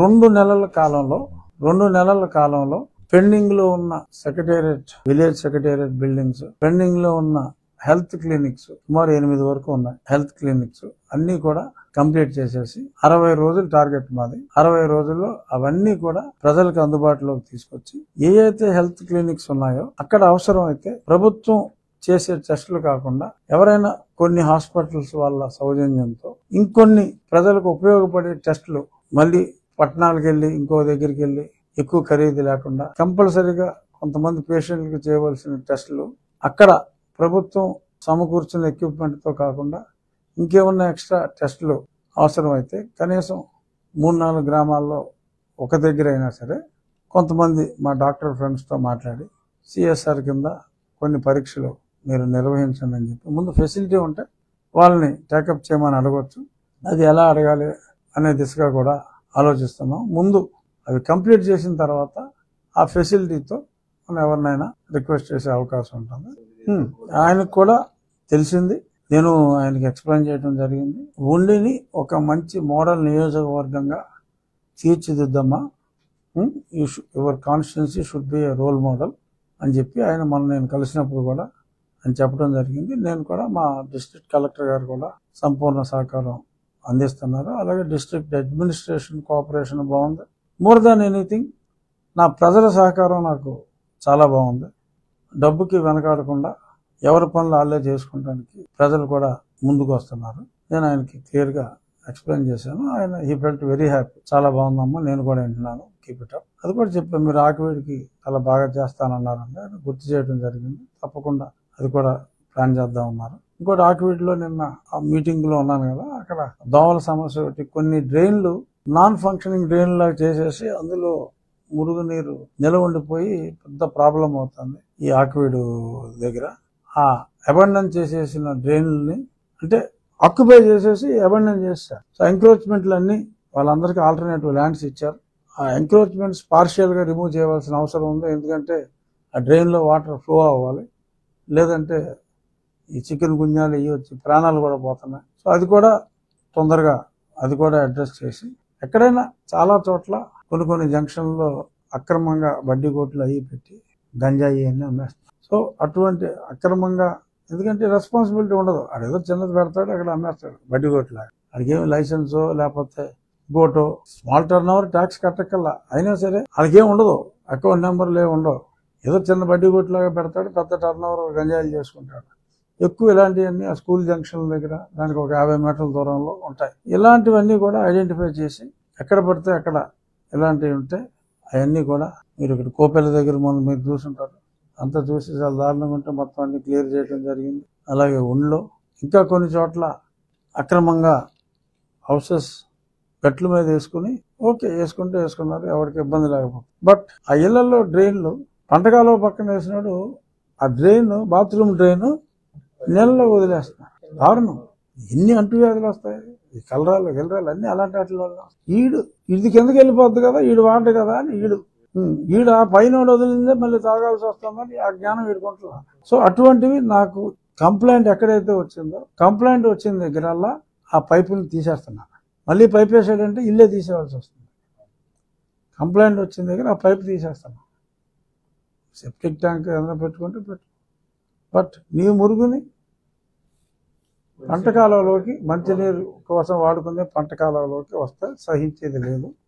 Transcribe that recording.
రెండు నెలల కాలంలో పెండింగ్ లో ఉన్న secretariat, village secretariat buildings, pending లో ఉన్న హెల్త్ క్లినిక్స్, సుమారు 8 వరకు ఉన్నాయి హెల్త్ క్లినిక్స్, అన్ని కూడా కంప్లీట్ చేసేసి 60 రోజులు టార్గెట్ మాది. 60 రోజుల్లో అవన్నీ కూడా ప్రజలకు అందుబాటులోకి తీసుకొచ్చి ఏవైతే హెల్త్ క్లినిక్స్ ఉన్నాయో అక్కడ అవసరం అయితే ప్రభుత్వం చేసే టెస్టులు కాకుండా ఎవరైనా కొన్ని హాస్పిటల్స్ వాళ్ళ సౌజన్యంతో ఇంకొన్ని ప్రజలకు ఉపయోగపడే టెస్టులు మళ్ళీ పట్టణాలకు వెళ్ళి ఇంకో దగ్గరికి వెళ్ళి ఎక్కువ ఖరీదు లేకుండా కంపల్సరీగా కొంతమంది పేషెంట్లకు చేయవలసిన టెస్టులు అక్కడ ప్రభుత్వం సమకూర్చిన ఎక్విప్మెంట్ తో కాకుండా ఇంకేమన్నా ఎక్స్ట్రా టెస్టులు అవసరమైతే కనీసం 3-4 గ్రామాల్లో ఒక దగ్గర అయినా సరే కొంతమంది మా డాక్టర్ ఫ్రెండ్స్తో మాట్లాడి సిఎస్ఆర్ కింద కొన్ని పరీక్షలు మీరు నిర్వహించండి అని చెప్పి ముందు ఫెసిలిటీ ఉంటే వాళ్ళని టేకప్ చేయమని అడగవచ్చు. అది ఎలా అడగాలి అనే దిశగా కూడా ఆలోచిస్తున్నాం. ముందు అవి కంప్లీట్ చేసిన తర్వాత ఆ ఫెసిలిటీతో మనం ఎవరినైనా రిక్వెస్ట్ చేసే అవకాశం ఉంటుంది. ఆయనకు కూడా తెలిసింది, నేను ఆయనకి ఎక్స్ప్లెయిన్ చేయడం జరిగింది. ఉండిని ఒక మంచి మోడల్ నియోజకవర్గంగా తీర్చిదిద్దమ్మా, your constituency should be a role model అని చెప్పి ఆయన నేను కలిసినప్పుడు కూడా అని చెప్పడం జరిగింది. నేను కూడా మా డిస్ట్రిక్ట్ కలెక్టర్ గారు కూడా సంపూర్ణ సహకారం అందిస్తున్నారు. అలాగే డిస్ట్రిక్ట్ అడ్మినిస్ట్రేషన్ కోఆపరేషన్ బాగుంది. మోర్ దాన్ ఎనీథింగ్ నా ప్రజల సహకారం నాకు చాలా బాగుంది. డబ్బుకి వెనకాడకుండా ఎవరి పనులు వాళ్ళే చేసుకోవడానికి ప్రజలు కూడా ముందుకు వస్తున్నారు. నేను ఆయనకి క్లియర్గా ఎక్స్ప్లెయిన్ చేశాను. ఆయన హీ ఫెల్ట్ వెరీ హ్యాపీ. చాలా బాగుందమ్మా, నేను కూడా వింటున్నాను, కీప్ ఇట్ అప్. అది కూడా చెప్పాను, మీరు ఆకివీడికి చాలా బాగా చేస్తానన్నారంటే ఆయన గుర్తు చేయడం జరిగింది. తప్పకుండా అది కూడా ప్లాన్ చేద్దాం ఉన్నారు. ఇంకోటి ఆకివీడిలో నిన్న ఆ మీటింగ్ లో ఉన్నాను కదా, అక్కడ దోమల సమస్య ఒకటి, కొన్ని డ్రైన్లు నాన్ ఫంక్షనింగ్ డ్రైన్ లాగా చేసేసి అందులో మురుగునీరు నిలవ ఉండిపోయి పెద్ద ప్రాబ్లం అవుతుంది ఈ ఆకివీడు దగ్గర. ఆ అబండన్ చేసేసిన డ్రైన్లని అంటే ఆక్యుపై చేసేసి అబండన్ చేస్తారు. సో ఎంక్రోచ్మెంట్లు అన్ని వాళ్ళందరికీ ఆల్టర్నేటివ్ ల్యాండ్స్ ఇచ్చారు. ఆ ఎంక్రోచ్మెంట్స్ పార్షియల్ గా రిమూవ్ చేయవలసిన అవసరం ఉంది. ఎందుకంటే ఆ డ్రైన్ లో వాటర్ ఫ్లో అవ్వాలి, లేదంటే ఈ చికెన్ గున్యాలు ఇవి వచ్చి ప్రాణాలు కూడా పోతున్నాయి. సో అది కూడా తొందరగా అది కూడా అడ్రస్ చేసి, ఎక్కడైనా చాలా చోట్ల కొన్ని జంక్షన్లో అక్రమంగా బడ్డీ కోట్లు అవి పెట్టి గంజాయి అన్ని అమ్మేస్తారు. సో అటువంటి అక్రమంగా, ఎందుకంటే రెస్పాన్సిబిలిటీ ఉండదు, అదేదో చిన్నది పెడతాడు అక్కడ అమ్మేస్తాడు బడ్డీ కోట్లాగా, అడిగేమి లైసెన్సో లేకపోతే గోటో స్మాల్ టర్న్ ఓవర్ ట్యాక్స్ కట్టకల్లా అయినా సరే వాళ్ళకేం ఉండదు, అకౌంట్ నెంబర్లు ఏమి ఉండవు, ఏదో చిన్న బడ్డీ కోట్లాగా పెడతాడు, పెద్ద టర్న్ ఓవర్ గంజాయిలు చేసుకుంటాడు. ఎక్కువ ఇలాంటివన్నీ ఆ స్కూల్ జంక్షన్ల దగ్గర దానికి ఒక 50 మీటర్ల దూరంలో ఉంటాయి. ఇలాంటివన్నీ కూడా ఐడెంటిఫై చేసి ఎక్కడ పడితే అక్కడ ఇలాంటివి ఉంటే అవన్నీ కూడా మీరు ఇక్కడ కోపెల దగ్గర మీరు చూసుంటారు, అంతా చూసి చాలా దారుణంగా ఉంటే మొత్తం అన్ని క్లియర్ చేయడం జరిగింది. అలాగే ఉండ్లో ఇంకా కొన్ని చోట్ల అక్రమంగా హౌసెస్ గట్ల మీద వేసుకుని ఓకే వేసుకుంటే వేసుకున్నారు, ఎవరికి ఇబ్బంది లేకపోతే. బట్ ఆ ఇళ్లలో డ్రైన్లు పంటకాలో పక్కన వేసినాడు, ఆ డ్రైన్ బాత్రూమ్ డ్రైన్ నెలలో వదిలేస్తున్నారు. దారుణం. ఎన్ని అంటువ్యాధులు వస్తాయి, ఈ కలరాలు గిలరాలు అన్ని అలాంటి వాటి వల్ల. ఇది కిందకి వెళ్ళిపోద్ది కదా, ఈడు వాడు కదా అని ఈడు ఆ పైన వదిలిందే మళ్ళీ తాగాల్సి వస్తుందని ఆ జ్ఞానం వీడుకుంటున్నా. సో అటువంటివి నాకు కంప్లైంట్ ఎక్కడైతే వచ్చిందో, కంప్లైంట్ వచ్చిన దగ్గరల్లా ఆ పైపుని తీసేస్తున్నారు. మళ్ళీ పైప్ వేసాడంటే ఇల్లే తీసేవాల్సి వస్తుంది. కంప్లైంట్ వచ్చిన దగ్గర ఆ పైపు తీసేస్తున్నాం. సెప్టిక్ ట్యాంక్ ఏదైనా పెట్టుకుంటే పెట్టు, బట్ నీ మురుగుని పంట కాలంలోకి మంచినీరు కోసం వాడుకునే పంట కాలంలోకి వస్తే సహించేది లేదు.